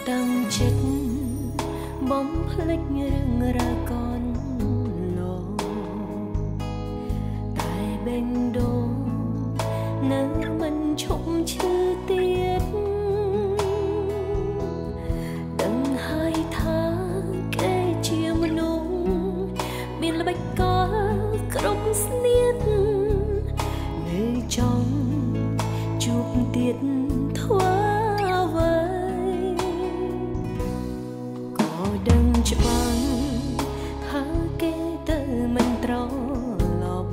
តាំងចិត្តបំភ្លេចរឿងរ៉ាវកូនលោតែបេងដូងនៅមិនឈប់ឈឺទៀតដឹងហើយថាគេជាមនុស្សមានល្បិចកលគ្រប់ស្នៀតនៅចង់ជួបទៀតធ្វើអ្វីក៏ដឹងច្បាស់ថាគេទៅមិនត្រឡប់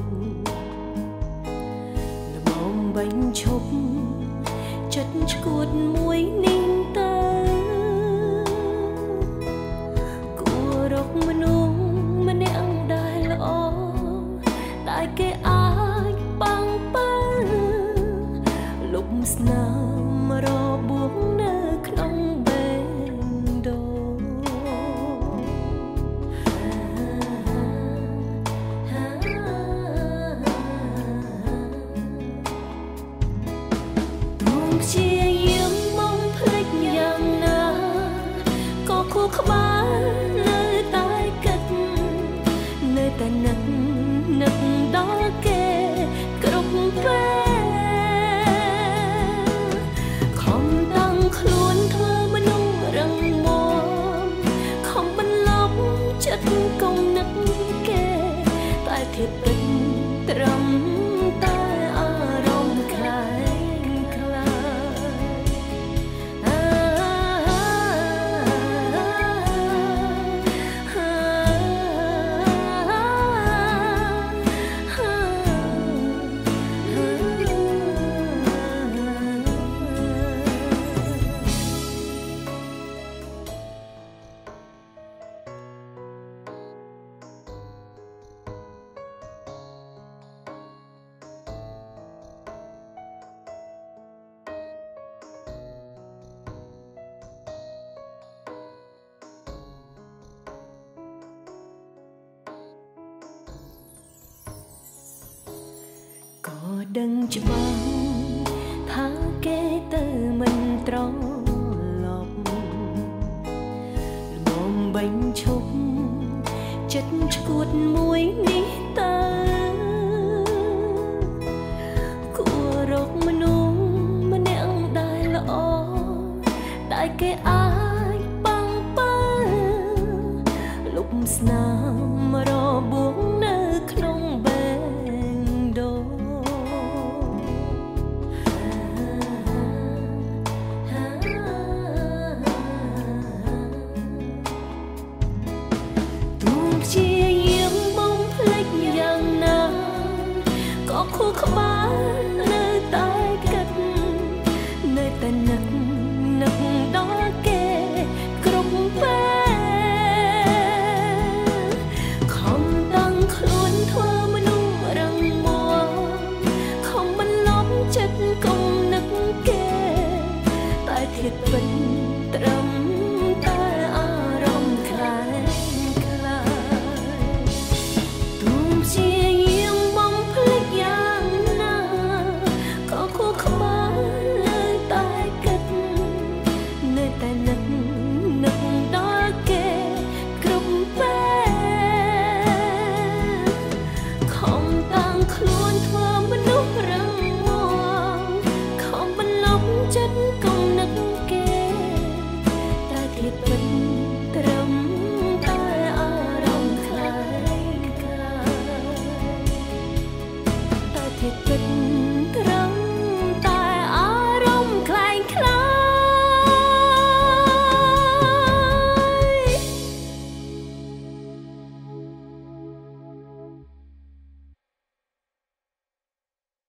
ល្មមបាញ់ឈប់ចិត្តឈួតមួយនេះទៅគួររកមនុស្សម្នាក់ដែលល្អតែគេអាចបាំងបើលុបស្នាមរបួសនៅក្នុងបេះដូងទ្រង់ព្យាយាមមកភ្លេចយ៉ាងណាក៏ខួរក្បាលនៅតែគិតនៅតែនឹកដល់គេគ្រប់ពេលខំតាំងខ្លួនធ្វើមនុស្សរឹងមាំខំបន្លប់ចិត្តកុំនឹកគេតែធៀបពិតត្រឹមតែអារម្មណ៍ខ្លាចខ្លាក៏ដឹងច្បាស់ថាគេទៅមិនត្រឡប់ល្មមបាញ់ឈប់ចិត្តឈួតមួយនេះទៅគួររកមនុស្សម្នាក់ដែលល្អតែគេអាចបាំងបើលុបស្នាមរបួសនៅក្នុងបេះដូងព្យាយាមបំភ្លេចយ៉ាងណាក៏ខួរក្បាល